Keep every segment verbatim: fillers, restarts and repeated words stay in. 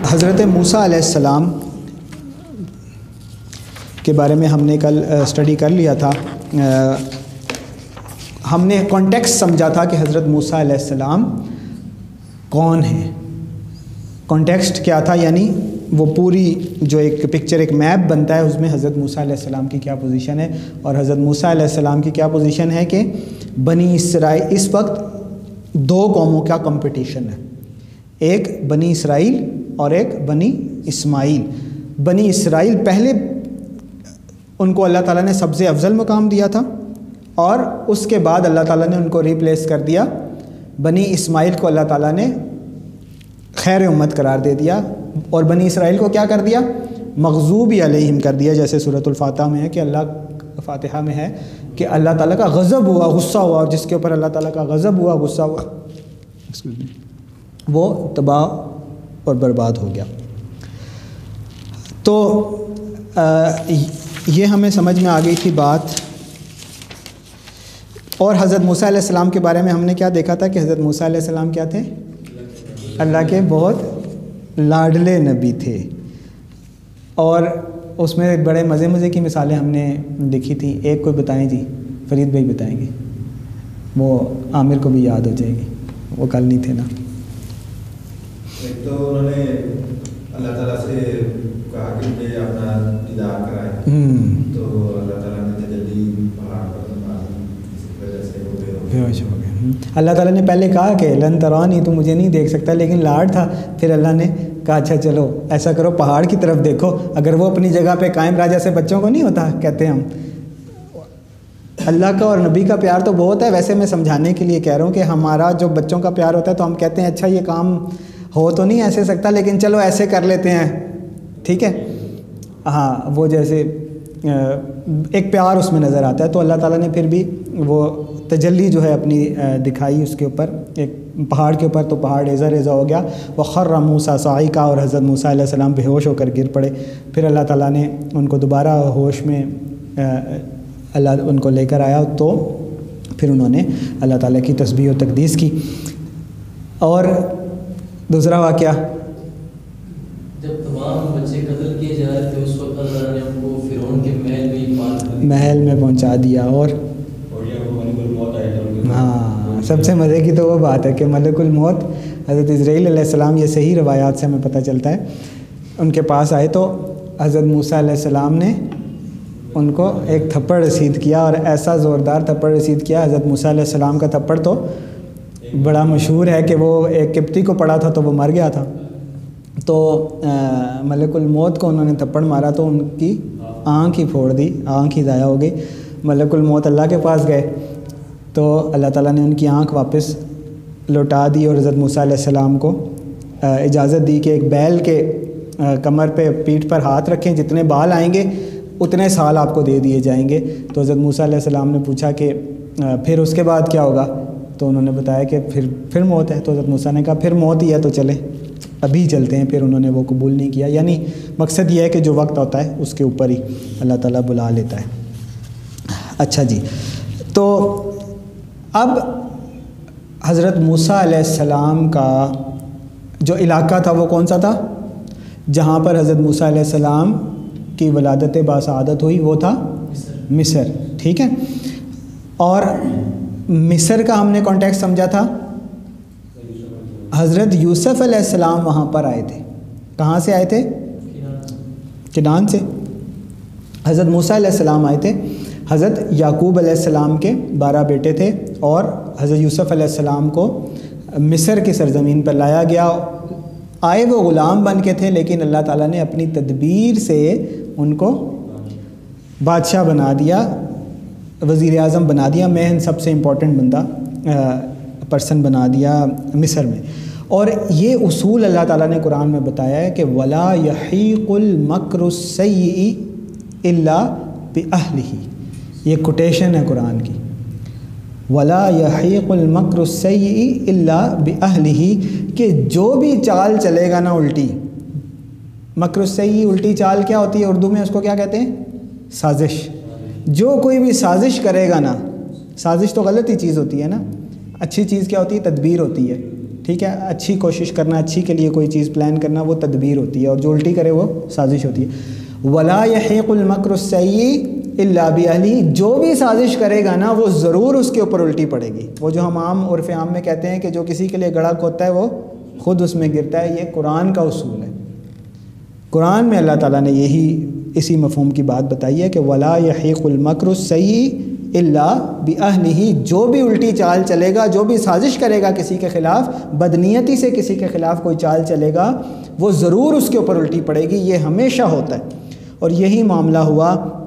حضرت موسیٰ علیہ السلام کے بارے میں ہم نے کل اسٹڈی کر لیا تھا. ہم نے کانٹیکسٹ سمجھا تھا کہ حضرت موسیٰ علیہ السلام کون ہیں. کانٹیکسٹ کیا تھا؟ یعنی وہ پوری جو ایک پکچر ایک میپ بنتا ہے اس میں حضرت موسیٰ علیہ السلام کی کیا پوزیشن ہے, اور حضرت موسیٰ علیہ السلام کی کیا پوزیشن ہے کہ بنی اسرائیل اس وقت دو قوموں کا کمپٹیشن ہے, ایک بنی اسرائیل اور ایک بنی اسماعیل. بنی اسرائیل پہلے ان کو اللہ تعالیٰ نے سب سے افضل مقام دیا تھا, اور اس کے بعد اللہ تعالیٰ نے ان کو ریپلیس کر دیا. بنی اسماعیل کو اللہ تعالیٰ نے خیر امت قرار دے دیا, اور بنی اسرائیل کو کیا کر دیا؟ مغضوب علیہم کر دیا. جیسے سورۃ الفاتحہ میں ہے کہ اللہ فاتحہ میں ہے کہ اللہ تعالیٰ کا غضب ہوا, غصہ ہوا, اور جس کے اوپر اللہ تعالیٰ کا غضب ہوا, غصہ ہوا, وہ تباہ اور برباد ہو گیا. تو یہ ہمیں سمجھ میں آ گئی تھی بات. اور حضرت موسیٰ علیہ السلام کے بارے میں ہم نے کیا دیکھا تھا کہ حضرت موسیٰ علیہ السلام کیا تھے؟ اللہ کے بہت لاڈلے نبی تھے. اور اس میں بڑے مزے مزے کی مثالیں ہم نے دیکھی تھی. ایک کوئی بتائیں جی, فرید بھائی بتائیں گے, وہ عامر کو بھی یاد ہو جائے گی, وہ کل نہیں تھے نا. ایک تو انہوں نے اللہ تعالیٰ سے کہا کہ مجھے اپنا دیدار کرائے, تو اللہ تعالیٰ نے تجلی پہاڑ پر بے ہوش ہو گئے. اللہ تعالیٰ نے پہلے کہا کہ لن ترانی, تو مجھے نہیں دیکھ سکتا, لیکن لاڈ تھا. پھر اللہ نے کہا اچھا چلو ایسا کرو پہاڑ کی طرف دیکھو, اگر وہ اپنی جگہ پہ قائم رہا, جیسے بچوں کو نہیں ہوتا کہتے ہم. اللہ کا اور نبی کا پیار تو بہت ہے. ویسے میں سمجھانے کے لیے کہہ رہا ہوں کہ ہمارا جو بچوں کا پیار ہوتا ہے تو ہم کہتے ہیں اچھا یہ کام ہو تو نہیں ایسے سکتا, لیکن چلو ایسے کر لیتے ہیں, ٹھیک ہے. ہاں, وہ جیسے ایک پیار اس میں نظر آتا ہے. تو اللہ تعالیٰ نے پھر بھی وہ تجلی جو ہے اپنی دکھائی اس کے اوپر, ایک پہاڑ کے اوپر, تو پہاڑ ریزہ ریزہ ہو گیا. وخر موسیٰ صعیقا, اور حضرت موسیٰ علیہ السلام بے ہوش ہو کر گر پڑے. پھر اللہ تعالیٰ نے ان کو دوبارہ ہوش میں اللہ ان کو لے کر آیا, تو پھر انہوں نے اللہ تعالیٰ کی تسبیح و تقدیس کی. اور دوسرا واقعہ, جب تمام بچے قتل کیے جا رہے تھے اس وقت اللہ نے ہم کو فرعون کے محل میں محل میں پہنچا دیا. اور ہاں, سب سے مزے کی تو وہ بات ہے کہ ملک الموت حضرت اسرائیل علیہ السلام, یہ صحیح روایات سے ہمیں پتہ چلتا ہے, ان کے پاس آئے تو حضرت موسیٰ علیہ السلام نے ان کو ایک تھپڑ رسید کیا, اور ایسا زوردار تھپڑ رسید کیا. حضرت موسیٰ علیہ السلام کا تھپڑ تو بڑا مشہور ہے کہ وہ ایک قبطی کو پڑا تھا تو وہ مر گیا تھا. تو ملک الموت کو انہوں نے تھپڑ مارا تو ان کی آنکھ ہی پھوڑ دی, آنکھ ہی ضائع ہو گئی. ملک الموت اللہ کے پاس گئے تو اللہ تعالیٰ نے ان کی آنکھ واپس لوٹا دی, اور حضرت موسیٰ علیہ السلام کو اجازت دی کہ ایک بیل کے کمر پہ پیٹھ پر ہاتھ رکھیں, جتنے بال آئیں گے اتنے سال آپ کو دے دیے جائیں گے. تو حضرت موسیٰ علیہ السلام نے پوچھا کہ پھر اس کے بعد کیا ہوگا؟ تو انہوں نے بتایا کہ پھر پھر موت ہے. تو حضرت موسیٰ نے کہا پھر موت ہی ہے تو چلیں ابھی چلتے ہیں. پھر انہوں نے وہ قبول نہیں کیا. یعنی مقصد یہ ہے کہ جو وقت ہوتا ہے اس کے اوپر ہی اللہ تعالیٰ بلا لیتا ہے. اچھا جی, تو اب حضرت موسیٰ علیہ السلام کا جو علاقہ تھا وہ کون سا تھا؟ جہاں پر حضرت موسیٰ علیہ السلام کی ولادت باسعادت ہوئی وہ تھا مصر, ٹھیک ہے. اور مصر کا ہم نے کانٹیکسٹ سمجھا تھا, حضرت یوسف علیہ السلام وہاں پر آئے تھے. کہاں سے آئے تھے؟ کنعان سے. حضرت موسیٰ علیہ السلام آئے تھے. حضرت یعقوب علیہ السلام کے بارہ بیٹے تھے, اور حضرت یوسف علیہ السلام کو مصر کی سرزمین پر لایا گیا. آئے وہ غلام بن کے تھے, لیکن اللہ تعالیٰ نے اپنی تدبیر سے ان کو بادشاہ بنا دیا, وزیر اعظم بنا دیا, مین سب سے امپورٹنٹ بندہ پرسن بنا دیا مصر میں. اور یہ اصول اللہ تعالیٰ نے قرآن میں بتایا ہے کہ وَلَا يَحِيقُ الْمَكْرُ السَّيِّئِ إِلَّا بِأَهْلِهِ. یہ کوٹیشن ہے قرآن کی, وَلَا يَحِيقُ الْمَكْرُ السَّيِّئِ إِلَّا بِأَهْلِهِ, کہ جو بھی چال چلے گا نا الٹی, مکر السیئ الٹی چال کیا ہوتی ہے اردو میں, اس کو کیا کہتے ہیں؟ سازش. جو کوئی بھی سازش کرے گا نا, سازش تو غلط ہی چیز ہوتی ہے نا, اچھی چیز کیا ہوتی ہے؟ تدبیر ہوتی ہے, ٹھیک ہے, اچھی کوشش کرنا, اچھی کے لیے کوئی چیز پلان کرنا وہ تدبیر ہوتی ہے, اور جو الٹی کرے وہ سازش ہوتی ہے. ولا یحیق المکر السیء الا باہلہ, جو بھی سازش کرے گا نا وہ ضرور اس کے اوپر الٹی پڑے گی. وہ جو ہم عام عرف عام میں کہتے ہیں کہ جو کسی کے لیے گڑھا کھودتا ہے وہ خود اس میں گرتا ہے, یہ قرآن کا اصول ہے. قرآن میں اللہ تعالیٰ نے یہی اسی مفہوم کی بات بتائی ہے کہ ولا یحیق المکر السیء الا باہلہ, جو بھی الٹی چال چلے گا, جو بھی سازش کرے گا کسی کے خلاف, بدنیتی سے کسی کے خلاف کوئی چال چلے گا, وہ ضرور اس کے اوپر الٹی پڑے گی. یہ ہمیشہ ہوتا ہے. اور یہی معاملہ ہوا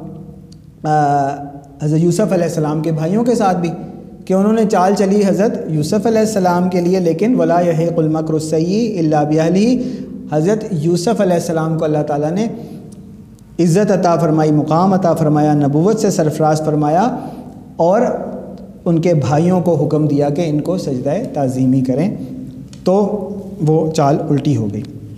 حضرت یوسف علیہ السلام کے بھائیوں کے ساتھ بھی, کہ انہوں نے چال چلی حضرت یوسف علیہ السلام کے لیے, لیکن ولا یحیق المکر السیء الا باہلہ, حضرت یوسف علیہ السلام کو اللہ تعالیٰ نے عزت عطا فرمائی, مقام عطا فرمایا, نبوت سے سرفراز فرمایا, اور ان کے بھائیوں کو حکم دیا کہ ان کو سجدہ تعظیمی کریں, تو وہ چال الٹی ہو گئی.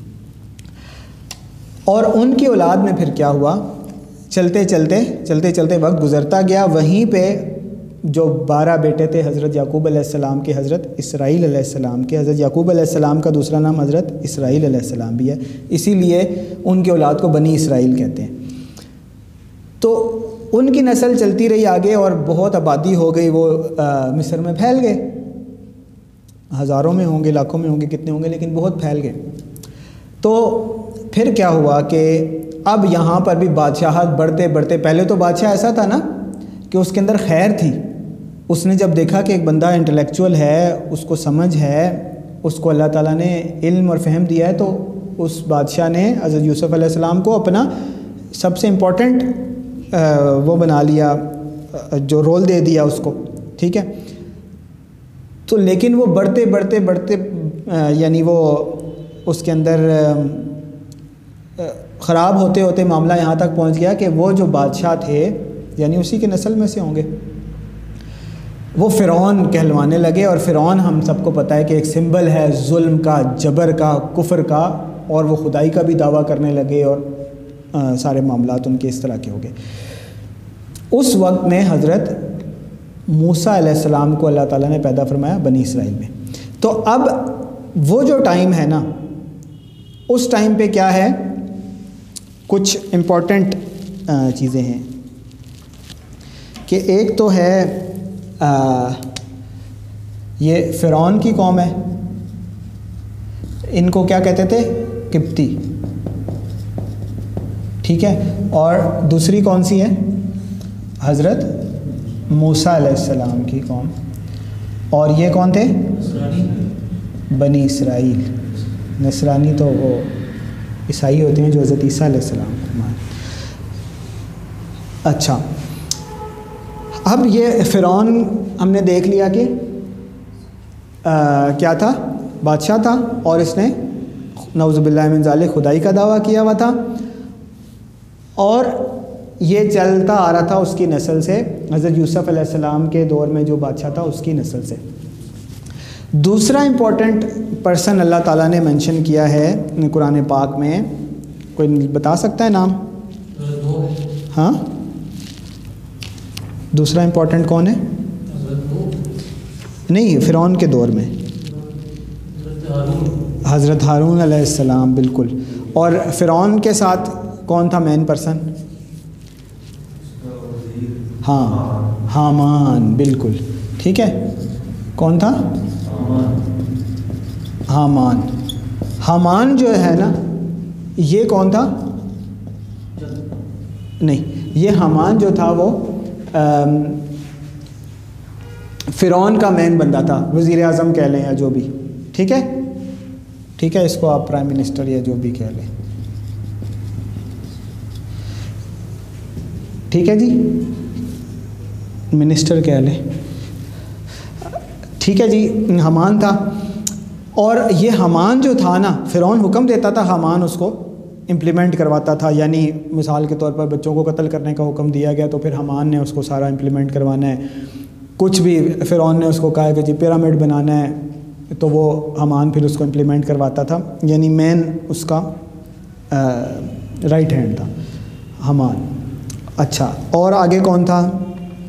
اور ان کی اولاد میں پھر کیا ہوا, چلتے چلتے چلتے چلتے وقت گزرتا گیا. وہیں پہ جو بارہ بیٹے تھے حضرت یعقوب علیہ السلام کے, حضرت اسرائیل علیہ السلام کے, حضرت یعقوب علیہ السلام کا دوسرا نام حضرت اسرائیل علیہ السلام بھی ہے, اسی لیے ان کی اولاد کو بنی اسرائیل کہتے ہیں. تو ان کی نسل چلتی رہی آگے, اور بہت آبادی ہو گئی, وہ مصر میں پھیل گئے, ہزاروں میں ہوں گے, لاکھوں میں ہوں گے, کتنے ہوں گے, لیکن بہت پھیل گئے. تو پھر کیا ہوا کہ اب یہاں پر بھی بادشاہت بڑھتے بڑھتے, پہلے تو بادشاہ ایسا تھا نا کہ اس کے اندر خیر تھی. اس نے جب دیکھا کہ ایک بندہ انٹلیکچوئل ہے, اس کو سمجھ ہے, اس کو اللہ تعالیٰ نے علم اور فہم دیا ہے, تو اس بادشاہ نے حضرت یوسف علیہ السلام کو اپنا سب سے امپورٹنٹ وہ بنا لیا, جو رول دے دیا اس کو, ٹھیک ہے. تو لیکن وہ بڑھتے بڑھتے بڑھتے یعنی وہ اس کے اندر خراب ہوتے ہوتے معاملہ یہاں تک پہنچ گیا کہ وہ جو بادشاہ تھے, یعنی اسی کے نسل میں سے ہوں گے, وہ فرعون کہلوانے لگے. اور فرعون ہم سب کو پتہ ہے کہ ایک سمبل ہے ظلم کا, جبر کا, کفر کا, اور وہ خدائی کا بھی دعویٰ کرنے لگے, اور آ, سارے معاملات ان کے اس طرح کے ہو گئے. اس وقت میں حضرت موسیٰ علیہ السلام کو اللہ تعالیٰ نے پیدا فرمایا بنی اسرائیل میں. تو اب وہ جو ٹائم ہے نا, اس ٹائم پہ کیا ہے, کچھ امپورٹنٹ چیزیں ہیں کہ ایک تو ہے آ, یہ فرعون کی قوم ہے, ان کو کیا کہتے تھے, قبطی, ٹھیک ہے. اور دوسری کون سی ہے, حضرت موسیٰ علیہ السلام کی قوم, اور یہ کون تھے, بنی اسرائیل. نصرانی تو وہ عیسائی ہوتے ہیں جو حضرت عیسیٰ علیہ السلام کو مان. اچھا, اب یہ فرعون ہم نے دیکھ لیا کہ آ, کیا تھا, بادشاہ تھا, اور اس نے نعوذ باللہ من ذالک خدائی کا دعویٰ کیا ہوا تھا, اور یہ چلتا آ رہا تھا اس کی نسل سے, حضرت یوسف علیہ السلام کے دور میں جو بادشاہ تھا اس کی نسل سے. دوسرا امپورٹنٹ پرسن اللہ تعالیٰ نے منشن کیا ہے قرآن پاک میں, کوئی بتا سکتا ہے نام؟ ہاں, دوسرا امپورٹنٹ کون ہے؟ نہیں, فرعون کے دور میں حضرت ہارون علیہ السلام, بالکل. اور فرعون کے ساتھ کون تھا مین پرسن؟ ہاں, حامان, بالکل, ٹھیک ہے. کون تھا؟ حامان. حامان جو ہے نا, یہ کون تھا؟ نہیں, یہ حامان جو تھا وہ فرعون کا مین بندہ تھا, وزیر اعظم کہہ لیں یا جو بھی, ٹھیک ہے, ٹھیک ہے, اس کو آپ پرائم منسٹر یا جو بھی کہہ لیں, ٹھیک ہے جی, منسٹر کہہ لیں, ٹھیک ہے جی. حامان تھا, اور یہ حامان جو تھا نا, فرعون حکم دیتا تھا, حامان اس کو امپلیمنٹ کرواتا تھا. یعنی مثال کے طور پر بچوں کو قتل کرنے کا حکم دیا گیا تو پھر حامان نے اس کو سارا امپلیمنٹ کروانا ہے. کچھ بھی فرعون نے اس کو کہا کہ جی پیرامڈ بنانا ہے تو وہ حامان پھر اس کو امپلیمنٹ کرواتا تھا. یعنی مین اس کا رائٹ ہینڈ تھا حامان. اچھا, اور آگے کون تھا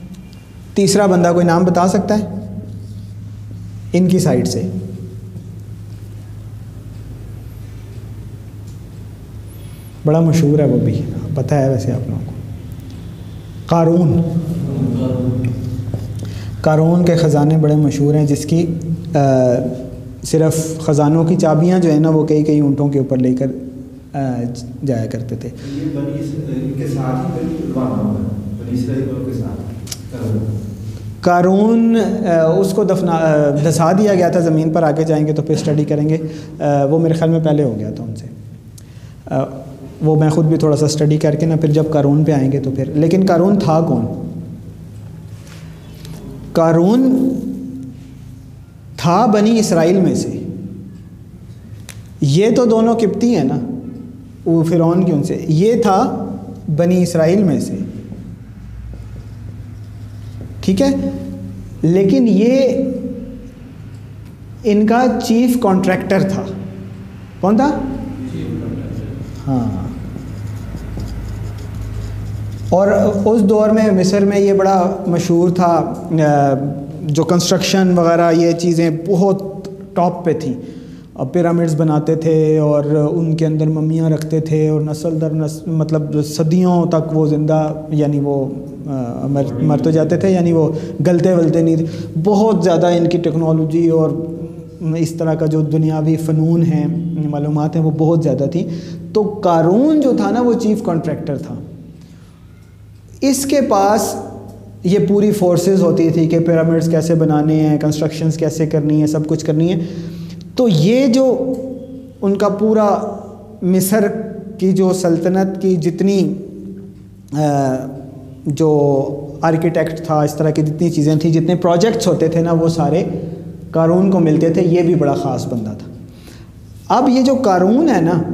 تیسرا بندہ, کوئی نام بتا سکتا ہے ان کی سائڈ سے؟ بڑا مشہور ہے وہ بھی، پتہ ہے ویسے آپ لوگوں کو. قارون، قارون کے خزانے بڑے مشہور ہیں، جس کی آ, صرف خزانوں کی چابیاں جو ہیں نا وہ کئی کئی اونٹوں کے اوپر لے کر آ, جایا کرتے تھے. یہ بنی اسرائیل کے ساتھ ہی بنی اسرائیل کے ساتھ قارون اس کو دفنا دھسا دیا گیا تھا زمین پر. آگے جائیں گے تو پھر اسٹڈی کریں گے. وہ میرے خیال میں پہلے ہو گیا تھا ان سے، وہ میں خود بھی تھوڑا سا اسٹڈی کر کے نا پھر جب قارون پہ آئیں گے تو پھر. لیکن قارون تھا کون؟ قارون تھا بنی اسرائیل میں سے. یہ تو دونوں قبطی ہیں نا، وہ فرعون کی ان سے، یہ تھا بنی اسرائیل میں سے، ٹھیک ہے. لیکن یہ ان کا چیف کانٹریکٹر تھا. کون تھا؟ ہاں. اور اس دور میں مصر میں یہ بڑا مشہور تھا، جو کنسٹرکشن وغیرہ یہ چیزیں بہت ٹاپ پہ تھیں. پیرامڈز بناتے تھے اور ان کے اندر ممیاں رکھتے تھے، اور نسل در نسل مطلب صدیوں تک وہ زندہ، یعنی وہ مر تو جاتے تھے، یعنی وہ گلتے ولتے نہیں تھے. بہت زیادہ ان کی ٹیکنالوجی اور اس طرح کا جو دنیاوی فنون ہیں، معلومات ہیں، وہ بہت زیادہ تھیں. تو قارون جو تھا نا وہ چیف کانٹریکٹر تھا. اس کے پاس یہ پوری فورسز ہوتی تھی کہ پیرامڈز کیسے بنانے ہیں، کنسٹرکشنز کیسے کرنی ہے، سب کچھ کرنی ہے. تو یہ جو ان کا پورا مصر کی جو سلطنت کی جتنی جو آرکیٹیکٹ تھا، اس طرح کی جتنی چیزیں تھیں، جتنے پروجیکٹس ہوتے تھے نا، وہ سارے قارون کو ملتے تھے. یہ بھی بڑا خاص بندہ تھا. اب یہ جو قارون ہے نا،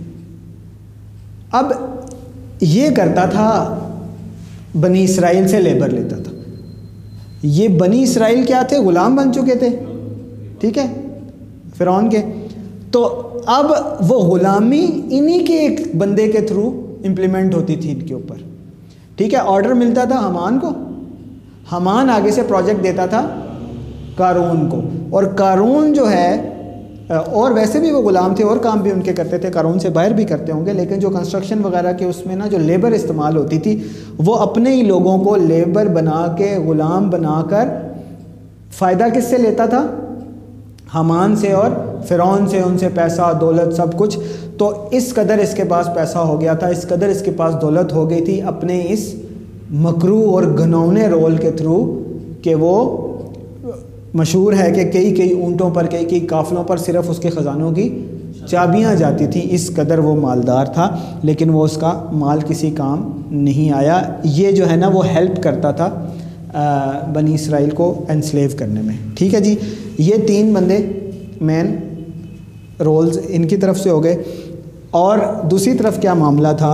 اب یہ کرتا تھا بنی اسرائیل سے لیبر لیتا تھا. یہ بنی اسرائیل کیا تھے؟ غلام بن چکے تھے، ٹھیک ہے، فرعون کے. تو اب وہ غلامی انہی کے ایک بندے کے تھرو امپلیمنٹ ہوتی تھی ان کے اوپر، ٹھیک ہے. آرڈر ملتا تھا حمان کو، حمان آگے سے پروجیکٹ دیتا تھا قارون کو. اور قارون جو ہے، اور ویسے بھی وہ غلام تھے اور کام بھی ان کے کرتے تھے، قارون سے باہر بھی کرتے ہوں گے، لیکن جو کنسٹرکشن وغیرہ کے اس میں نا جو لیبر استعمال ہوتی تھی، وہ اپنے ہی لوگوں کو لیبر بنا کے، غلام بنا کر فائدہ کس سے لیتا تھا؟ حمان سے اور فرعون سے. ان سے پیسہ، دولت، سب کچھ. تو اس قدر اس کے پاس پیسہ ہو گیا تھا، اس قدر اس کے پاس دولت ہو گئی تھی اپنے اس مکرو اور گھنونے رول کے تھرو، کہ وہ مشہور ہے کہ کئی کئی اونٹوں پر، کئی کئی قافلوں پر صرف اس کے خزانوں کی چابیاں جاتی تھیں. اس قدر وہ مالدار تھا، لیکن وہ اس کا مال کسی کام نہیں آیا. یہ جو ہے نا وہ ہیلپ کرتا تھا بنی اسرائیل کو انسلیو کرنے میں، ٹھیک ہے جی. یہ تین بندے مین رولز ان کی طرف سے ہو گئے. اور دوسری طرف کیا معاملہ تھا؟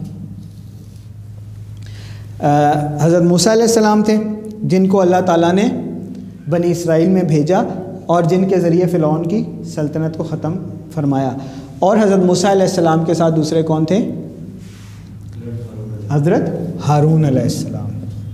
حضرت موسیٰ علیہ السلام تھے، جن کو اللہ تعالیٰ نے بنی اسرائیل میں بھیجا اور جن کے ذریعے فرعون کی سلطنت کو ختم فرمایا. اور حضرت موسیٰ علیہ السلام کے ساتھ دوسرے کون تھے؟ حضرت ہارون علیہ السلام،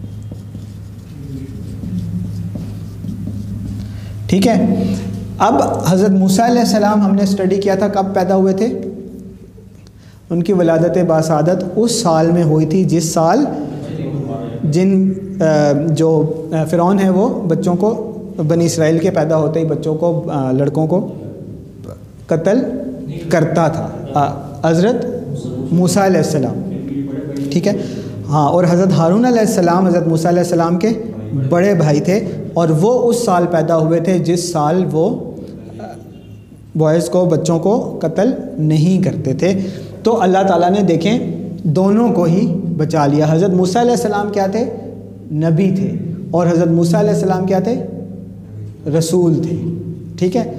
ٹھیک ہے. اب حضرت موسیٰ علیہ السلام ہم نے اسٹڈی کیا تھا کب پیدا ہوئے تھے. ان کی ولادت باسعادت اس سال میں ہوئی تھی جس سال جن جو فرعون ہے وہ بچوں کو، بنی اسرائیل کے پیدا ہوتے ہی بچوں کو، لڑکوں کو قتل کرتا تھا حضرت موسیٰ علیہ السلام، ٹھیک ہے. ہاں، اور حضرت ہارون علیہ السلام حضرت موسیٰ علیہ السلام کے بڑے بھائی تھے، اور وہ اس سال پیدا ہوئے تھے جس سال وہ بوائز کو، بچوں کو قتل نہیں کرتے تھے. تو اللہ تعالیٰ نے دیکھیں دونوں کو ہی بچا لیا. حضرت موسیٰ علیہ السلام کیا تھے؟ نبی تھے. اور حضرت موسیٰ علیہ السلام کیا تھے؟ رسول تھے، ٹھیک ہے.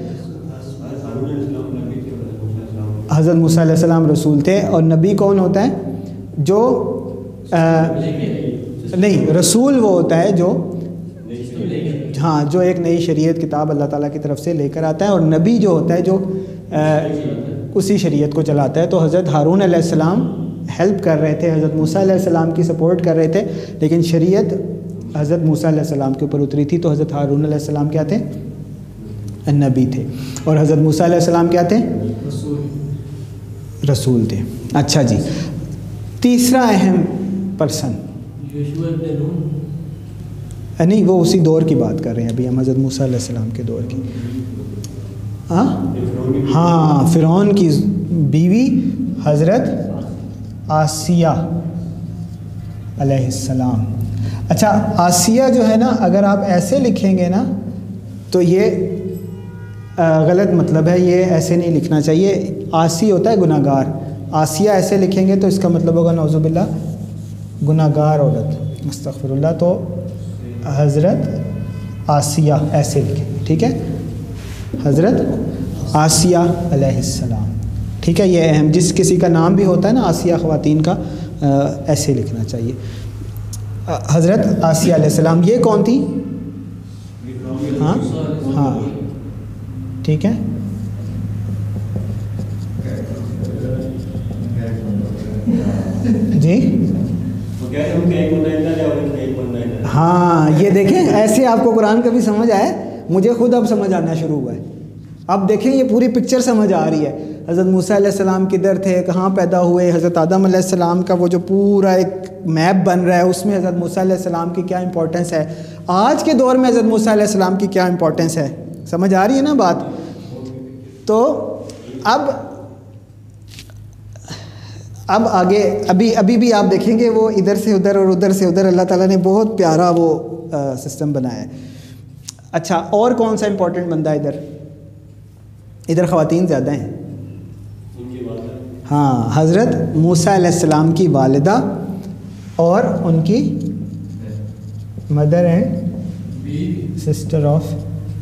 حضرت موسیٰ علیہ السلام رسول تھے. اور نبی کون ہوتا ہے؟ جو آ, نہیں، رسول وہ ہوتا ہے جو، ہاں، جو ایک نئی شریعت کتاب اللہ تعالیٰ کی طرف سے لے کر آتا ہے. اور نبی جو ہوتا ہے جو آ, اسی شریعت کو چلاتا ہے. تو حضرت ہارون علیہ السلام ہیلپ کر رہے تھے، حضرت موسیٰ علیہ السلام کی سپورٹ کر رہے تھے، لیکن شریعت حضرت موسیٰ علیہ السلام کے اوپر اتری تھی. تو حضرت ہارون علیہ السلام کیا تھے؟ نبی تھے. اور حضرت موسیٰ علیہ السلام کیا تھے؟ رسول تھے. اچھا جی, تیسرا اہم پرسن, نہیں وہ اسی دور کی بات کر رہے ہیں ابھی ہم, حضرت موسیٰ علیہ السلام کے دور کی. ہاں ہاں فرعون کی بیوی حضرت آسیہ علیہ السلام. اچھا آسیہ جو ہے نا, اگر آپ ایسے لکھیں گے نا تو یہ غلط مطلب ہے, یہ ایسے نہیں لکھنا چاہیے. آسی ہوتا ہے گناہ گار, آسیہ ایسے لکھیں گے تو اس کا مطلب ہوگا نعوذ باللہ گناہ گار عورت, استغفر اللہ. تو حضرت آسیہ ایسے لکھیں, ٹھیک ہے, حضرت آسیہ علیہ السلام, ٹھیک ہے. یہ اہم, جس کسی کا نام بھی ہوتا ہے نا آسیہ خواتین کا, ایسے لکھنا چاہیے. حضرت آسیہ علیہ السلام یہ کون تھی؟ ہاں ہاں ٹھیک ہے. جی ہاں یہ دیکھیں, ایسے آپ کو قرآن کبھی سمجھ آئے, مجھے خود اب سمجھ آنا شروع ہوا ہے. اب دیکھیں یہ پوری پکچر سمجھ آ رہی ہے. حضرت موسیٰ علیہ السلام کدھر تھے, کہاں پیدا ہوئے, حضرت آدم علیہ السلام کا وہ جو پورا ایک میپ بن رہا ہے اس میں حضرت موسیٰ علیہ السلام کی کیا امپورٹنس ہے, آج کے دور میں حضرت موسیٰ علیہ السلام کی کیا امپورٹنس ہے. سمجھ آ رہی ہے نا بات. تو اب اب آگے ابھی ابھی بھی آپ دیکھیں گے وہ ادھر سے ادھر اور ادھر سے ادھر اللہ تعالیٰ نے بہت پیارا وہ سسٹم بنایا ہے. اچھا اور کون سا امپورٹنٹ بندہ ادھر, ادھر خواتین زیادہ ہیں. ہاں حضرت موسیٰ علیہ السلام کی والدہ اور ان کی مدر اینڈ سسٹر آف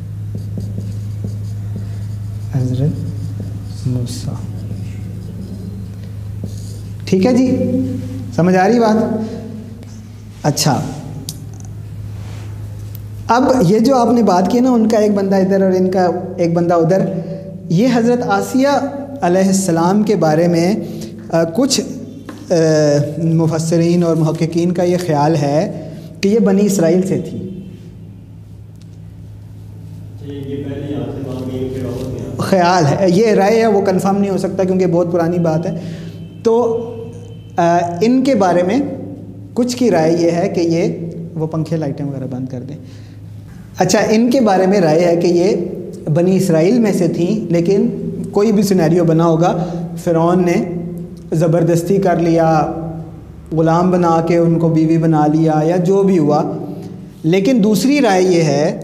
حضرت موسیٰ. ٹھیک ہے جی, سمجھ آ رہی بات. اچھا اب یہ جو آپ نے بات کی نا, ان کا ایک بندہ ادھر اور ان کا ایک بندہ ادھر, یہ حضرت آسیہ علیہ السلام کے بارے میں کچھ مفسرین اور محققین کا یہ خیال ہے کہ یہ بنی اسرائیل سے تھی. خیال ہے, یہ رائے ہے, وہ کنفرم نہیں ہو سکتا کیونکہ بہت پرانی بات ہے. تو ان کے بارے میں کچھ کی رائے یہ ہے کہ یہ وہ پنکھے لائٹیں وغیرہ بند کر دیں. اچھا ان کے بارے میں رائے ہے کہ یہ بنی اسرائیل میں سے تھیں, لیکن کوئی بھی سینیریو بنا ہوگا, فرعون نے زبردستی کر لیا, غلام بنا کے ان کو بیوی بنا لیا, یا جو بھی ہوا. لیکن دوسری رائے یہ ہے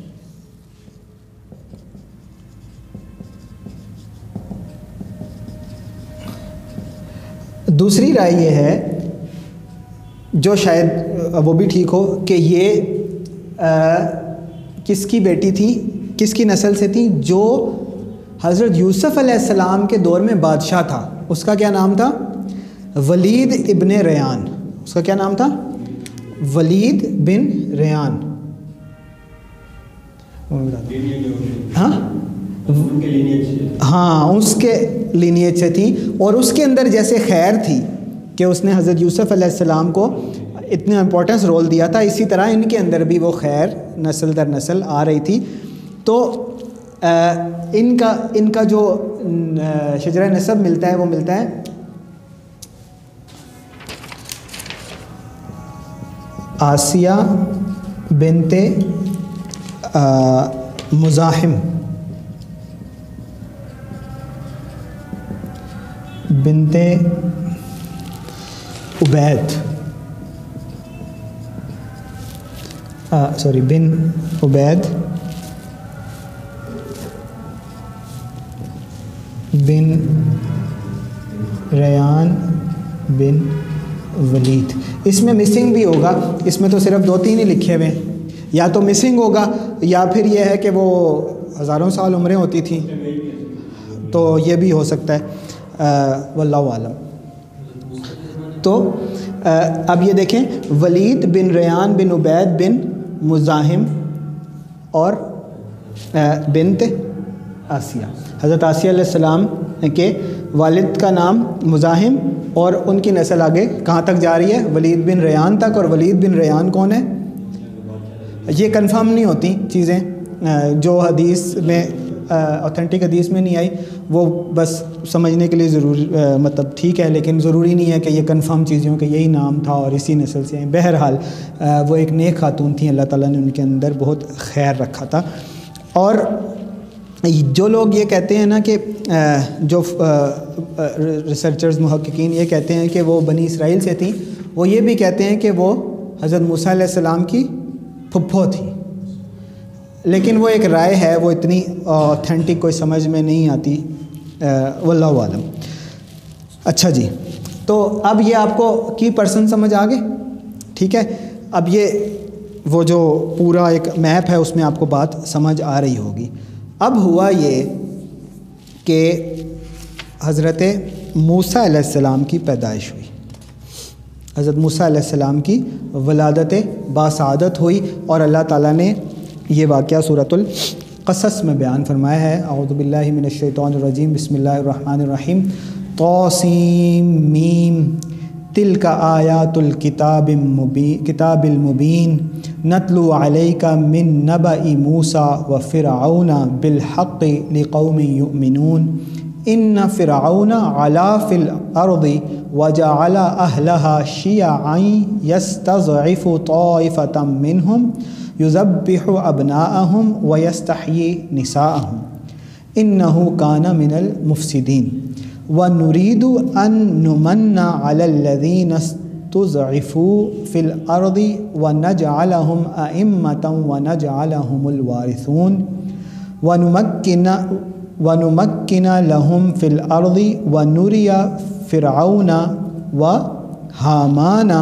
دوسری رائے یہ ہے جو شاید وہ بھی ٹھیک ہو کہ یہ آ, کس کی بیٹی تھی, کس کی نسل سے تھی, جو حضرت یوسف علیہ السلام کے دور میں بادشاہ تھا. اس کا کیا نام تھا؟ ولید ابن ریان. اس کا کیا نام تھا؟ ولید بن ریان. ہاں ہاں اس کے لینیج سے تھی, اور اس کے اندر جیسے خیر تھی کہ اس نے حضرت یوسف علیہ السلام کو اتنا امپورٹنس رول دیا تھا, اسی طرح ان کے اندر بھی وہ خیر نسل در نسل آ رہی تھی. تو ان کا ان کا جو شجرہ نسب ملتا ہے وہ ملتا ہے آسیہ بنت مزاحم بنت عبید سوری بن عبید بن ریان بن ولید. اس میں مسنگ بھی ہوگا, اس میں تو صرف دو تین ہی لکھے ہوئے, یا تو مسنگ ہوگا یا پھر یہ ہے کہ وہ ہزاروں سال عمریں ہوتی تھیں, تو یہ بھی ہو سکتا ہے, واللہ عالم. تو اب یہ دیکھیں, ولید بن ریان بن عبید بن مزاحم اور بنت آسیہ. حضرت آسیہ علیہ السلام کے والد کا نام مزاحم, اور ان کی نسل آگے کہاں تک جا رہی ہے؟ ولید بن ریان تک. اور ولید بن ریان کون ہے؟ یہ کنفرم نہیں ہوتی چیزیں, جو حدیث میں اوتھینٹک حدیث میں نہیں آئی، وہ بس سمجھنے کے لیے ضروری مطلب ٹھیک ہے، لیکن ضروری نہیں ہے کہ یہ کنفرم چیزوں کہ یہی نام تھا اور اسی نسل سے ہیں۔ بہرحال وہ ایک نیک خاتون تھیں، اللہ تعالیٰ نے ان کے اندر بہت خیر رکھا تھا۔ اور جو لوگ یہ کہتے ہیں نا کہ جو ریسرچرز محققین یہ کہتے ہیں کہ وہ بنی اسرائیل سے تھیں، وہ یہ بھی کہتے ہیں کہ وہ حضرت موسیٰ علیہ السلام کی پھپھو تھی، لیکن وہ ایک رائے ہے، وہ اتنی اوتھینٹک کوئی سمجھ میں نہیں آتی، واللہ عالم۔ اچھا جی، تو اب یہ آپ کو کی پرسن سمجھ آ گئے، ٹھیک ہے۔ اب یہ وہ جو پورا ایک میپ ہے اس میں آپ کو بات سمجھ آ رہی ہوگی۔ اب ہوا یہ کہ حضرت موسیٰ علیہ السلام کی پیدائش ہوئی، حضرت موسیٰ علیہ السلام کی ولادت باسعادت ہوئی، اور اللہ تعالیٰ نے یہ واقعہ سورۃ القصص میں بیان فرمایا ہے۔ اعوذ باللہ من الشیطان الرجیم، بسم اللہ الرحمن الرحیم، طاسیم میم تلک آیات الکتاب المبین کتاب المبین نتلو علیک من نبأ موسیٰ وفرعون بالحق لقوم یؤمنون ان فرعون علا فی الارض وجعل اہلہا شیعا یستضعف طائفة منہم یذبح ابناءہم ویستحیی نساءہم انہ کان من المفسدین وَنُرِيدُ أَن نُمَنَّ عَلَى الَّذِينَ اسْتُضْعِفُوا فِي الْأَرْضِ وَنَجْعَلَهُمْ أَئِمَّةً وَنَجْعَلَهُمُ الْوَارِثُونَ وَنُمَكِّنَ وَنُمَكِّنَ لَهُمْ فِي الْأَرْضِ وَنُرِيَ فِرْعَوْنَ وَهَامَانَ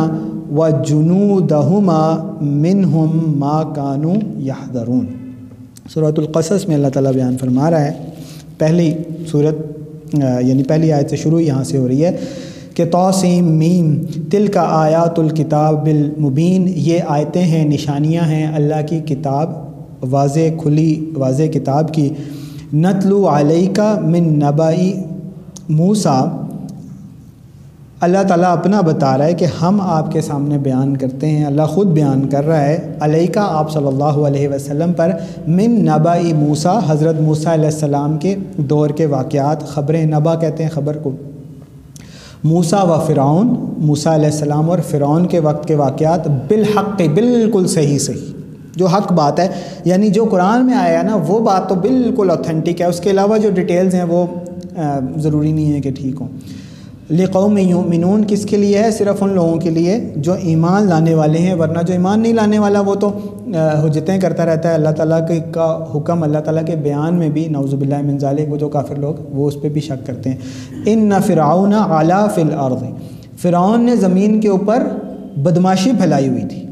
وَجُنُودَهُمَا مِنْهُمْ مَا كَانُوا يَحْذَرُونَ۔ سورۃ القصص میں اللہ تعالیٰ بیان فرما رہا ہے، پہلی سورت یعنی پہلی آیت سے شروع یہاں سے ہو رہی ہے کہ طاسیم میم تلک آیات الکتاب المبین، یہ آیتیں ہیں، نشانیاں ہیں اللہ کی کتاب، واضح کھلی واضح کتاب کی۔ نتلو علیک من نبأ موسیٰ، اللہ تعالیٰ اپنا بتا رہا ہے کہ ہم آپ کے سامنے بیان کرتے ہیں، اللہ خود بیان کر رہا ہے علیکہ آپ صلی اللہ علیہ وسلم پر، من نبأ موسیٰ حضرت موسیٰ علیہ السلام کے دور کے واقعات، خبریں، نبأ کہتے ہیں خبر کو، موسیٰ و فرعون، موسیٰ علیہ السلام اور فرعون کے وقت کے واقعات، بالحق بالکل صحیح صحیح جو حق بات ہے، یعنی جو قرآن میں آیا نا وہ بات تو بالکل اوتھینٹک ہے، اس کے علاوہ جو ڈیٹیلز ہیں وہ ضروری نہیں ہے کہ ٹھیک ہوں۔ لقوم یؤمنون کس کے لیے ہے؟ صرف ان لوگوں کے لیے جو ایمان لانے والے ہیں، ورنہ جو ایمان نہیں لانے والا وہ تو حجتیں کرتا رہتا ہے۔ اللہ تعالیٰ کے کا حکم اللہ تعالیٰ کے بیان میں بھی نعوذ باللہ من ذالک، وہ جو کافر لوگ وہ اس پہ بھی شک کرتے ہیں۔ ان فرعون علا فی الارض، فرعون نے زمین کے اوپر بدماشی پھیلائی ہوئی تھی،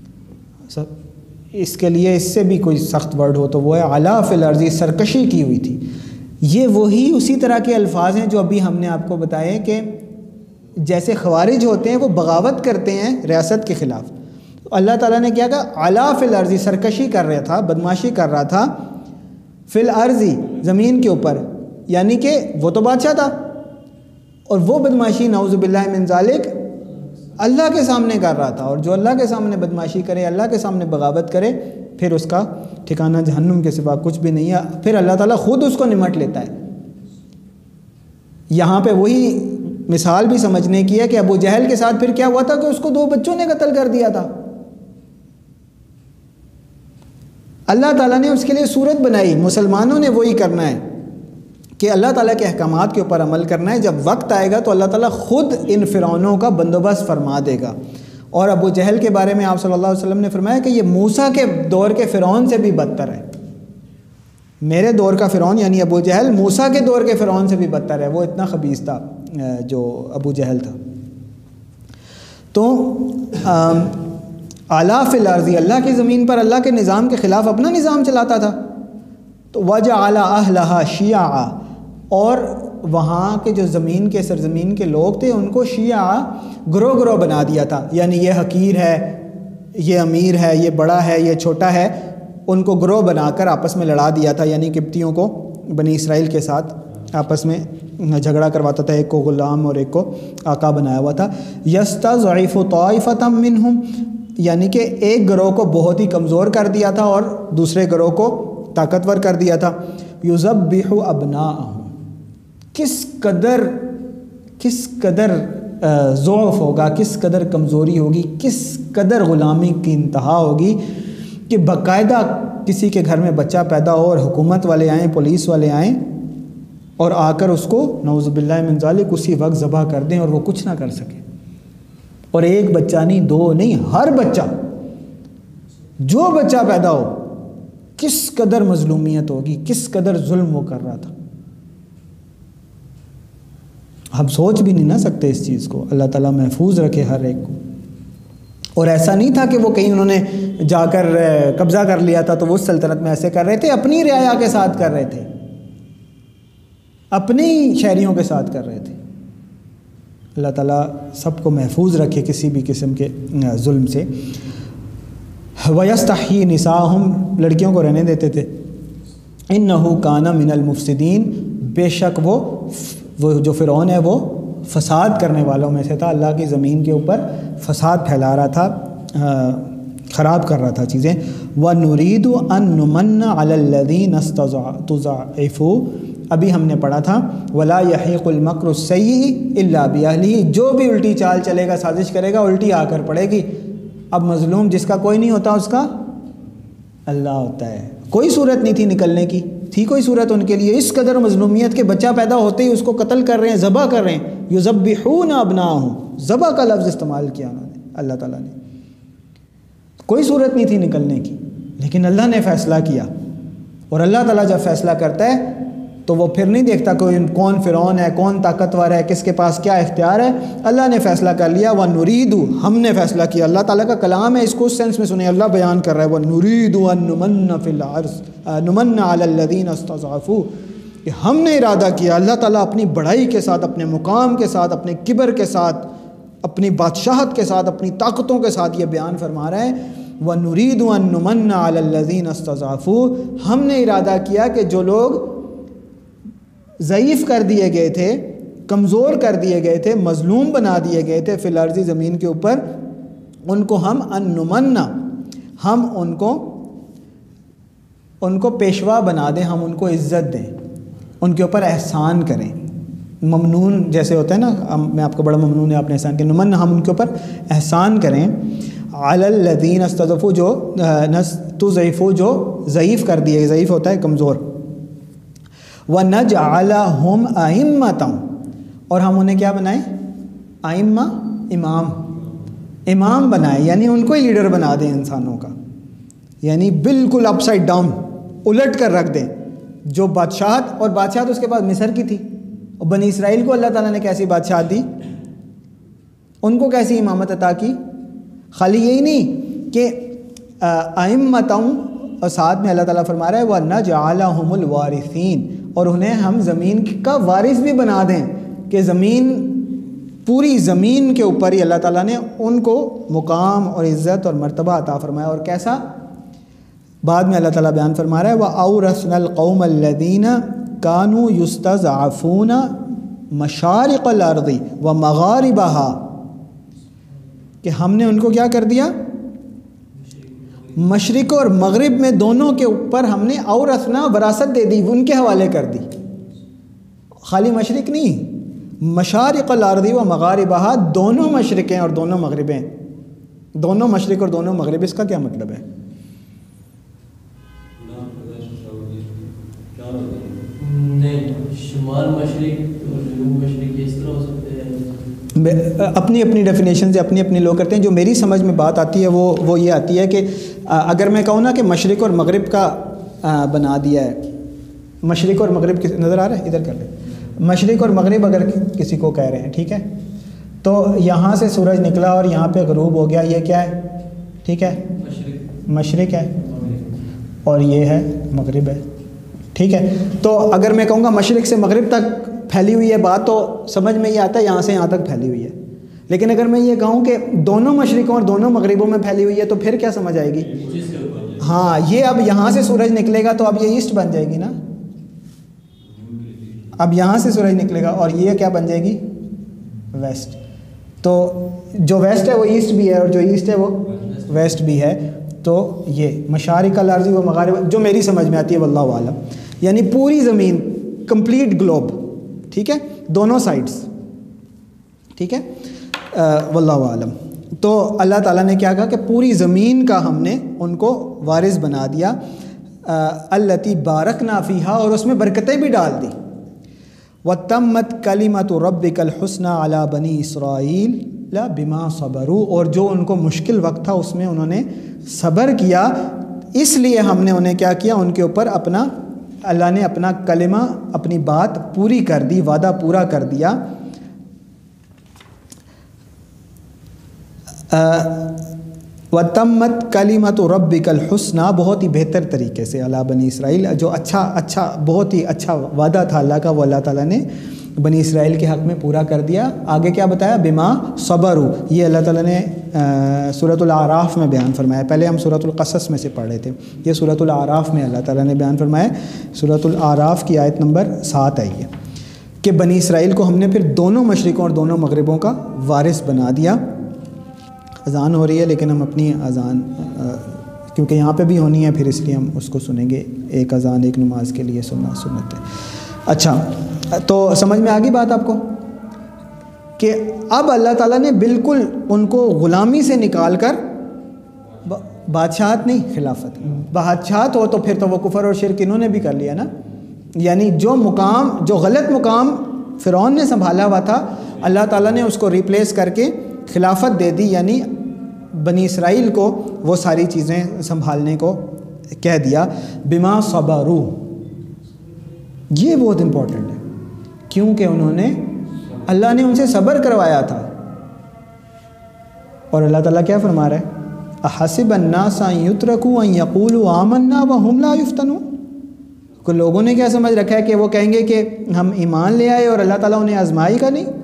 اس کے لیے اس سے بھی کوئی سخت ورڈ ہو تو وہ ہے علا فی الارض، سرکشی کی ہوئی تھی۔ یہ وہی اسی طرح کے الفاظ ہیں جو ابھی ہم نے آپ کو بتائے کہ جیسے خوارج ہوتے ہیں وہ بغاوت کرتے ہیں ریاست کے خلاف، اللہ تعالیٰ نے کیا کہا؟ علا فی الارض، سرکشی کر رہا تھا، بدماشی کر رہا تھا، فی الارض زمین کے اوپر، یعنی کہ وہ تو بادشاہ تھا اور وہ بدماشی نعوذ باللہ من ذالک اللہ کے سامنے کر رہا تھا، اور جو اللہ کے سامنے بدماشی کرے، اللہ کے سامنے بغاوت کرے، پھر اس کا ٹھکانہ جہنم کے سوا کچھ بھی نہیں ہے، پھر اللہ تعالیٰ خود اس کو نمٹ لیتا ہے۔ یہاں پہ وہی مثال بھی سمجھنے کی ہے کہ ابو جہل کے ساتھ پھر کیا ہوا تھا کہ اس کو دو بچوں نے قتل کر دیا تھا، اللہ تعالیٰ نے اس کے لیے صورت بنائی، مسلمانوں نے وہی کرنا ہے کہ اللہ تعالیٰ کے احکامات کے اوپر عمل کرنا ہے، جب وقت آئے گا تو اللہ تعالیٰ خود ان فرعونوں کا بندوبست فرما دے گا۔ اور ابو جہل کے بارے میں آپ صلی اللہ علیہ وسلم نے فرمایا کہ یہ موسیٰ کے دور کے فرعون سے بھی بدتر ہے، میرے دور کا فرعون یعنی ابو جہل موسیٰ کے دور کے فرعون سے بھی بدتر ہے، وہ اتنا خبیث تھا جو ابو جہل تھا۔ تو اعلیٰ فی الارض، اللہ کی زمین پر اللہ کے نظام کے خلاف اپنا نظام چلاتا تھا، تو وجعل اہلہا شیعا، اور وہاں کے جو زمین کے سرزمین کے لوگ تھے ان کو شیعہ گروہ گروہ بنا دیا تھا، یعنی یہ حقیر ہے، یہ امیر ہے، یہ بڑا ہے، یہ چھوٹا ہے، ان کو گروہ بنا کر آپس میں لڑا دیا تھا، یعنی قبطیوں کو بنی اسرائیل کے ساتھ آپس میں جھگڑا کرواتا تھا، ایک کو غلام اور ایک کو آقا بنایا ہوا تھا۔ یستضعف طائفۃ منہم، یعنی کہ ایک گروہ کو بہت ہی کمزور کر دیا تھا اور دوسرے گروہ کو طاقتور کر دیا تھا۔ یذبح ابناءہم، کس قدر کس قدر ضعف ہوگا، کس قدر کمزوری ہوگی، کس قدر غلامی کی انتہا ہوگی کہ باقاعدہ کسی کے گھر میں بچہ پیدا ہو اور حکومت والے آئیں، پولیس والے آئیں اور آ کر اس کو نعوذ باللہ من ذالک اسی وقت ذبح کر دیں اور وہ کچھ نہ کر سکے۔ اور ایک بچہ نہیں، دو نہیں، ہر بچہ، جو بچہ پیدا ہو، کس قدر مظلومیت ہوگی، کس قدر ظلم وہ کر رہا تھا۔ ہم سوچ بھی نہیں نہ سکتے اس چیز کو۔ اللہ تعالیٰ محفوظ رکھے ہر ایک کو۔ اور ایسا نہیں تھا کہ وہ کہیں انہوں نے جا کر قبضہ کر لیا تھا تو وہ اس سلطنت میں ایسے کر رہے تھے، اپنی رعایا کے ساتھ کر رہے تھے، اپنی شہریوں کے ساتھ کر رہے تھے۔ اللہ تعالیٰ سب کو محفوظ رکھے کسی بھی قسم کے ظلم سے۔ وَيَسْتَحْيِي نِسَاءَهُمْ، لڑکیوں کو رہنے دیتے تھے۔ إِنَّهُ كَانَ مِنَ الْمُفْسِدِينَ، بے شک وہ وہ جو فرعون ہے وہ فساد کرنے والوں میں سے تھا، اللہ کی زمین کے اوپر فساد پھیلا رہا تھا، خراب کر رہا تھا چیزیں۔ وَنُرِيدُ أَن نُمَنَّ عَلَى الَّذِينَ اسْتُضْعِفُوا، ابھی ہم نے پڑھا تھا وَلَا يَحِيقُ الْمَكْرُ السَّيِّئُ إِلَّا بِأَهْلِهِ، جو بھی الٹی چال چلے گا، سازش کرے گا، الٹی آ کر پڑے گی۔ اب مظلوم جس کا کوئی نہیں ہوتا اس کا اللہ ہوتا ہے۔ کوئی صورت نہیں تھی نکلنے کی، تھی کوئی صورت ان کے لیے؟ اس قدر مظلومیت کے بچہ پیدا ہوتے ہی اس کو قتل کر رہے ہیں، ذبح کر رہے ہیں۔ یذبحون ابناءہم، ذبح کا لفظ استعمال کیا انہوں نے، اللہ تعالیٰ نے۔ کوئی صورت نہیں تھی نکلنے کی، لیکن اللہ نے فیصلہ کیا۔ اور اللہ تعالیٰ جب فیصلہ کرتا ہے تو وہ پھر نہیں دیکھتا کوئی کون فرعون ہے، کون طاقتور ہے، کس کے پاس کیا اختیار ہے۔ اللہ نے فیصلہ کر لیا، وَنُرِيدُ، ہم نے فیصلہ کیا۔ اللہ تعالیٰ کا کلام ہے، اس کو اس سینس میں سنیں، اللہ بیان کر رہا ہے، وَنُرِيدُ أَن نُمَنَّ فِي الْأَرْضِ نُمَنَّ عَلَى الَّذِينَ اسْتَضْعَفُوا، کہ ہم نے ارادہ کیا، اللہ تعالیٰ اپنی بڑائی کے ساتھ، اپنے مقام کے ساتھ، اپنے کبر کے ساتھ، اپنی بادشاہت کے ساتھ، اپنی طاقتوں کے ساتھ یہ بیان فرما رہا ہے، وَنُرِيدُ أَن نُمَنَّ عَلَى الَّذِينَ اسْتَضْعَفُوا، ہم نے ارادہ کیا کہ جو لوگ ضعیف کر دیے گئے تھے، کمزور کر دیے گئے تھے، مظلوم بنا دیے گئے تھے فی الارض، زمین کے اوپر، ان کو ہم ان نمنا، ہم ان کو ان کو پیشوا بنا دیں، ہم ان کو عزت دیں، ان کے اوپر احسان کریں۔ ممنون جیسے ہوتا ہے نا، میں آپ کو بڑا ممنون ہے آپ نے احسان کیا، نمن، ہم ان کے اوپر احسان کریں۔ علی الذین استضعفوا، جو تضعفوا، جو ضعیف کر دیے، ضعیف ہوتا ہے کمزور۔ وَنَجْعَلَهُمْ أَئِمَّةً، اور ہم انہیں کیا بنائیں؟ ائمہ، امام، امام بنائیں، یعنی ان کو ہی لیڈر بنا دیں انسانوں کا، یعنی بالکل اپ سائڈ ڈاؤن، الٹ کر رکھ دیں۔ جو بادشاہت، اور بادشاہت اس کے بعد مصر کی تھی، اور بنی اسرائیل کو اللہ تعالیٰ نے کیسی بادشاہت دی، ان کو کیسی امامت عطا کی؟ خالی یہی نہیں کہ ائمَّةً، اور ساتھ میں اللہ تعالیٰ فرما رہا ہے وَنَجْعَلَهُمُ الْوَارِثِينَ، اور انہیں ہم زمین کا وارث بھی بنا دیں، کہ زمین، پوری زمین کے اوپر ہی اللہ تعالیٰ نے ان کو مقام اور عزت اور مرتبہ عطا فرمایا۔ اور کیسا؟ بعد میں اللہ تعالیٰ بیان فرما رہا ہے وَأَوْرَثْنَا الْقَوْمَ الَّذِينَ كَانُوا يُسْتَضْعَفُونَ مَشَارِقَ الْأَرْضِ وَمَغَارِبَهَا، کہ ہم نے ان کو کیا کر دیا؟ مشرق اور مغرب میں دونوں کے اوپر ہم نے اورثنا، وراثت دے دی، ان کے حوالے کر دی۔ خالی مشرق نہیں، مشارق الارض و مغاربہا، دونوں مشرقیں اور دونوں مغربیں، دونوں مشرق اور دونوں مغرب، اس کا کیا مطلب ہے؟ شمال مشرق اور جنوب مشرق اس طرح ہو سکتے ہیں؟ اپنی اپنی ڈیفینیشن سے اپنی اپنی لوگ کرتے ہیں۔ جو میری سمجھ میں بات آتی ہے وہ وہ یہ آتی ہے کہ اگر میں کہوں نا کہ مشرق اور مغرب کا بنا دیا ہے، مشرق اور مغرب نظر آ رہا ہے؟ ادھر کر لیں، مشرق اور مغرب اگر کسی کو کہہ رہے ہیں، ٹھیک ہے، تو یہاں سے سورج نکلا اور یہاں پہ غروب ہو گیا، یہ کیا ہے؟ ٹھیک ہے، مشرق ہے، اور یہ ہے مغرب ہے، ٹھیک ہے۔ تو اگر میں کہوں گا مشرق سے مغرب تک پھیلی ہوئی ہے بات، تو سمجھ میں یہ آتا ہے یہاں سے یہاں تک پھیلی ہوئی ہے۔ لیکن اگر میں یہ کہوں کہ دونوں مشرقوں اور دونوں مغربوں میں پھیلی ہوئی ہے، تو پھر کیا سمجھ آئے گی؟ ہاں، یہ اب یہاں سے سورج نکلے گا تو اب یہ ایسٹ بن جائے گی نا، اب یہاں سے سورج نکلے گا اور یہ کیا بن جائے گی؟ ویسٹ۔ تو جو ویسٹ ہے وہ ایسٹ بھی ہے، اور جو ایسٹ ہے وہ ویسٹ بھی ہے۔ تو یہ مشارق الارض و مغارب، جو میری سمجھ میں آتی ہے، واللہ عالم۔ یعنی پوری زمین، کمپلیٹ گلوب، ٹھیک ہے، دونوں سائڈس، ٹھیک ہے. واللہ عالم. تو اللہ تعالیٰ نے کیا کہا کہ پوری زمین کا ہم نے ان کو وارث بنا دیا. التی بارکنا فیہا، اور اس میں برکتیں بھی ڈال دی. وتمت کلمۃ ربک الحسنی علی بنی اسرائیل بما صبروا، اور جو ان کو مشکل وقت تھا اس میں انہوں نے صبر کیا، اس لیے ہم نے انہیں کیا کیا، ان کے اوپر اپنا اللہ نے اپنا کلمہ، اپنی بات پوری کر دی، وعدہ پورا کر دیا. وتمت کلمۃ ربک الحسنی، بہت ہی بہتر طریقے سے علی بنی اسرائیل، جو اچھا اچھا بہت ہی اچھا وعدہ تھا اللہ کا، وہ اللہ تعالیٰ نے بنی اسرائیل کے حق میں پورا کر دیا. آگے کیا بتایا، بما صبروا، یہ اللہ تعالیٰ نے سورۃ الاعراف میں بیان فرمایا. پہلے ہم سورۃ القصص میں سے پڑھ رہے تھے، یہ سورۃ الاعراف میں اللہ تعالیٰ نے بیان فرمایا. سورۃ الاعراف کی آیت نمبر سات آئی ہے کہ بنی اسرائیل کو ہم نے پھر دونوں مشرقوں اور دونوں مغربوں کا وارث بنا دیا. اذان ہو رہی ہے لیکن ہم اپنی اذان کیونکہ یہاں پہ بھی ہونی ہے، پھر اس لیے ہم اس کو سنیں گے. ایک اذان ایک نماز کے لیے سننا سنت ہے. اچھا، تو سمجھ میں آ گئی بات آپ کو کہ اب اللہ تعالیٰ نے بالکل ان کو غلامی سے نکال کر بادشاہت نہیں، خلافت. بادشاہت ہو تو پھر تو وہ کفر اور شرک انہوں نے بھی کر لیا نا. یعنی جو مقام، جو غلط مقام فرعون نے سنبھالا ہوا تھا، اللہ تعالیٰ نے اس کو ریپلیس کر کے خلافت دے دی، یعنی بنی اسرائیل کو وہ ساری چیزیں سنبھالنے کو کہہ دیا. بما صبروا، یہ بہت امپورٹنٹ ہے کیونکہ انہوں نے، اللہ نے ان سے صبر کروایا تھا. اور اللہ تعالیٰ کیا فرما رہا ہے، احسب الناس ان یترکوا ان یقولوا آمنا وهم لا یفتنون. کو لوگوں نے کیا سمجھ رکھا ہے کہ وہ کہیں گے کہ ہم ایمان لے آئے اور اللہ تعالیٰ انہیں آزمائی کا نہیں.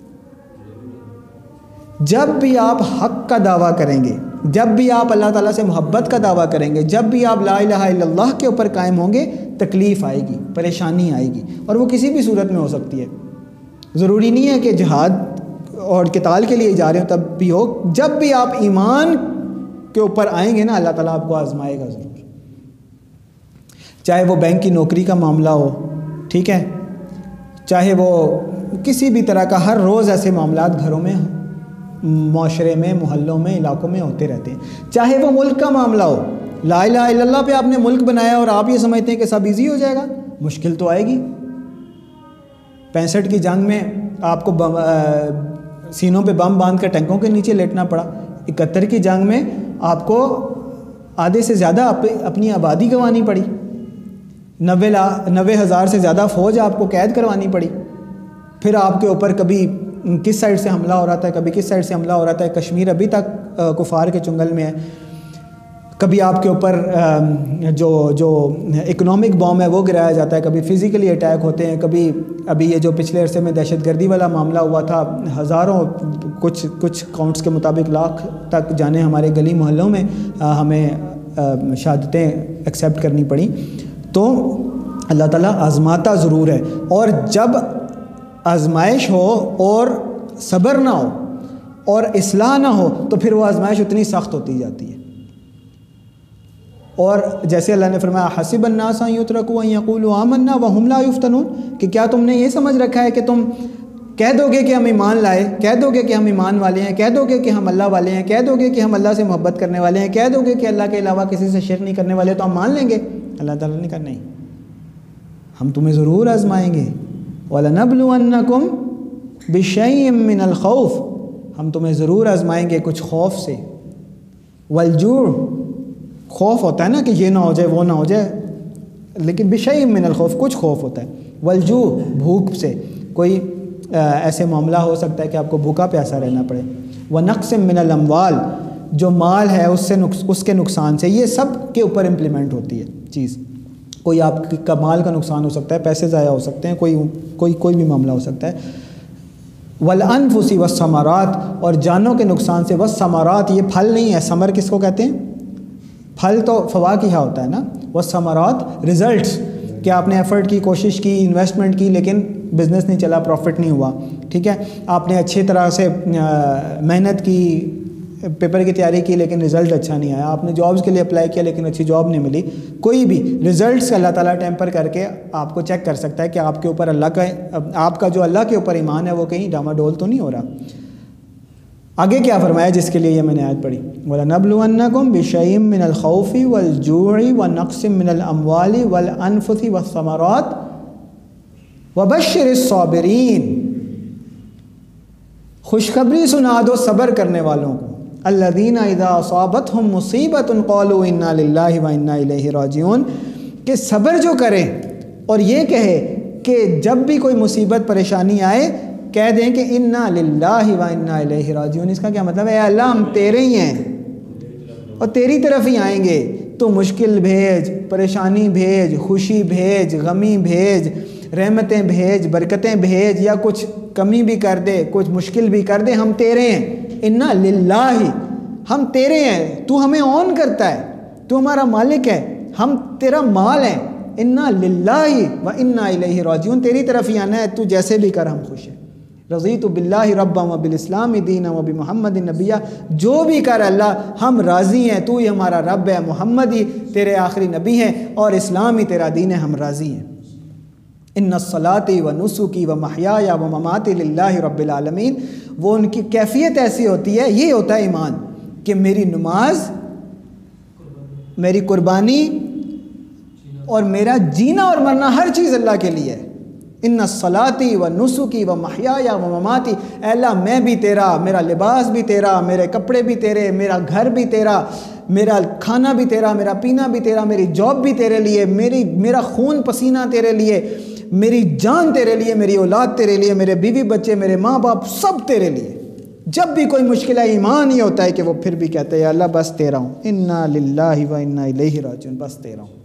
جب بھی آپ حق کا دعویٰ کریں گے، جب بھی آپ اللہ تعالیٰ سے محبت کا دعویٰ کریں گے، جب بھی آپ لا الہ الا اللہ کے اوپر قائم ہوں گے، تکلیف آئے گی، پریشانی آئے گی، اور وہ کسی بھی صورت میں ہو سکتی ہے. ضروری نہیں ہے کہ جہاد اور قتال کے لیے جا رہے ہو تب بھی ہو. جب بھی آپ ایمان کے اوپر آئیں گے نا، اللہ تعالیٰ آپ کو آزمائے گا ضرور. چاہے وہ بینک کی نوکری کا معاملہ ہو، ٹھیک ہے، چاہے وہ کسی بھی طرح کا، ہر روز ایسے معاملات گھروں میں، معاشرے میں، محلوں میں، علاقوں میں ہوتے رہتے ہیں. چاہے وہ ملک کا معاملہ ہو، لا الہ الا اللہ پہ آپ نے ملک بنایا اور آپ یہ سمجھتے ہیں کہ سب ایزی ہو جائے گا، مشکل تو آئے گی. پینسٹھ کی جنگ میں آپ کو بم سینوں پہ بم باندھ کر ٹینکوں کے نیچے لیٹنا پڑا. اکہتر کی جنگ میں آپ کو آدھے سے زیادہ اپنی آبادی گنوانی پڑی. نوے لا نوے ہزار سے زیادہ فوج آپ کو قید کروانی پڑی. پھر آپ کے اوپر کبھی کس سائڈ سے حملہ ہو رہا تھا، کبھی کس سائڈ سے حملہ ہو رہا تھا. کشمیر ابھی تک کفار کے چنگل میں ہے. کبھی آپ کے اوپر جو جو اکنامک بام ہے وہ گرایا جاتا ہے، کبھی فزیکلی اٹیک ہوتے ہیں. کبھی ابھی یہ جو پچھلے عرصے میں دہشت گردی والا معاملہ ہوا تھا، ہزاروں، کچھ کچھ کاؤنٹس کے مطابق لاکھ تک جانے ہمارے گلی محلوں میں ہمیں شہادتیں ایکسیپٹ کرنی پڑیں. تو اللہ تعالیٰ آزماتا ضرور ہے، اور جب آزمائش ہو اور صبر نہ ہو اور اصلاح نہ ہو تو پھر وہ آزمائش اتنی سخت ہوتی جاتی ہے. اور جیسے اللہ نے فرمایا حسب الناس ان یترکوا ان یقولوا آمنا وهم لا یفتنون، کہ کیا تم نے یہ سمجھ رکھا ہے کہ تم کہہ دو گے کہ ہم ایمان لائے، کہہ دو گے کہ ہم ایمان والے ہیں، کہہ دو گے کہ ہم اللہ والے ہیں، کہہ دو گے کہ ہم اللہ سے محبت کرنے والے ہیں، کہہ دو گے کہ اللہ کے علاوہ کسی سے شرک نہیں کرنے والے، تو ہم مان لیں گے؟ اللہ تعالیٰ نے کہا نہیں، ہم تمہیں ضرور آزمائیں گے. وَلَنَبْلُوَنَّكُمْ بِشَيْءٍ مِّنَ الْخَوْفِ، ہم تمہیں ضرور آزمائیں گے کچھ خوف سے. وَالْجُوعِ، خوف ہوتا ہے نا کہ یہ نہ ہو جائے وہ نہ ہو جائے، لیکن بِشَيْءٍ مِّنَ الْخَوْفِ کچھ خوف ہوتا ہے. وَالْجُوعِ، بھوک سے، کوئی ایسے معاملہ ہو سکتا ہے کہ آپ کو بھوکا پیاسا رہنا پڑے. وَنَقْصٍ مِّنَ الْأَمْوَالِ، جو مال ہے اس سے اس کے نقصان سے، یہ سب کے اوپر امپلیمنٹ ہوتی ہے چیز. کوئی آپ کا مال کا نقصان ہو سکتا ہے، پیسے ضائع ہو سکتے ہیں، کوئی کوئی کوئی بھی معاملہ ہو سکتا ہے. والانفس والثمرات، اور جانوں کے نقصان سے. والثمرات یہ پھل نہیں ہے، ثمر کس کو کہتے ہیں؟ پھل تو فواکہ ہوتا ہے نا. والثمرات ریزلٹس، کہ آپ نے ایفرٹ کی، کوشش کی، انویسٹمنٹ کی، لیکن بزنس نہیں چلا، پروفٹ نہیں ہوا، ٹھیک ہے. آپ نے اچھی طرح سے محنت کی، پیپر کی تیاری کی لیکن رزلٹ اچھا نہیں آیا، آپ نے جابس کے لیے اپلائی کیا لیکن اچھی جاب نہیں ملی، کوئی بھی رزلٹس اللہ تعالیٰ ٹیمپر کر کے آپ کو چیک کر سکتا ہے کہ آپ کے اوپر اللہ کا آپ کا جو اللہ کے اوپر ایمان ہے وہ کہیں ڈاما ڈول تو نہیں ہو رہا۔ آگے کیا فرمایا جس کے لیے یہ میں نے آیت پڑھی، وَلَنَبْلُوَنَّكُمْ بِشَيْءٍ مِّنَ الْخَوْفِ وَالْجُوعِ وَنَقْصٍ مِّنَ الْأَمْوَالِ وَالْأَنفُسِ وَالثَّمَرَاتِ وَبَشِّرِ الصَّابِرِينَ، خوشخبری سنا دو صبر کرنے والوں کو، الَّذِينَ إِذَا أَصَابَتْهُمْ مُصِيبَةٌ قَالُوا إِنَّا لِلَّهِ وَإِنَّا إِلَيْهِ رَاجِعُونَ، کہ صبر جو کرے اور یہ کہے کہ جب بھی کوئی مصیبت پریشانی آئے کہہ دیں کہ اِنَّا لِلَّهِ وَإِنَّا إِلَيْهِ رَاجِعُونَ، اس کا کیا مطلب ہے؟ اے اللہ ہم تیرے ہی ہیں اور تیری طرف ہی آئیں گے، تو مشکل بھیج، پریشانی بھیج، خوشی بھیج، غمی بھیج، رحمتیں بھیج، برکتیں بھیج، یا کچھ کمی بھی کر دے، کچھ مشکل بھی کر دے، ہم تیرے ہیں، اِنَّا لِلَّهِ، ہم تیرے ہیں، تو ہمیں اون کرتا ہے، تو ہمارا مالک ہے، ہم تیرا مال ہیں، اِنَّا لِلَّهِ وَإِنَّا إِلَيْهِ رَاجِعُونَ، تیری طرف ہی آنا ہے، تو جیسے بھی کر ہم خوش ہیں، رضیت باللہ ربا وبالاسلام دینا وبمحمد نبیہ، جو بھی کر اللہ ہم راضی ہیں، تو ہی ہمارا رب ہے، محمد ہی تیرے آخری نبی ہیں اور اسلام ہی تیرا دین ہے، ہم راضی ہیں۔ ان الصلاۃ ونسکی ومحیای ومماتی للہ رب العالمین، وہ ان کی کیفیت ایسی ہوتی ہے، یہ ہوتا ہے ایمان کہ میری نماز، میری قربانی اور میرا جینا اور مرنا ہر چیز اللہ کے لیے ہے۔ ان الصلاۃ ونسکی ومحیای ومماتی، اے اللہ میں بھی تیرا، میرا لباس بھی تیرا، میرے کپڑے بھی تیرے، میرا گھر بھی تیرا، میرا کھانا بھی تیرا، میرا پینا بھی تیرا، میری جاب بھی تیرے لیے، میری میرا خون پسینہ تیرے لیے، میری جان تیرے لیے، میری اولاد تیرے لیے، میرے بیوی بچے، میرے ماں باپ سب تیرے لیے۔ جب بھی کوئی مشکل ہے ایمان ہی ہوتا ہے کہ وہ پھر بھی کہتے ہیں اللہ بس تیرا ہوں، انا للہ و انا الیہ راجعون، بس تیرا ہوں۔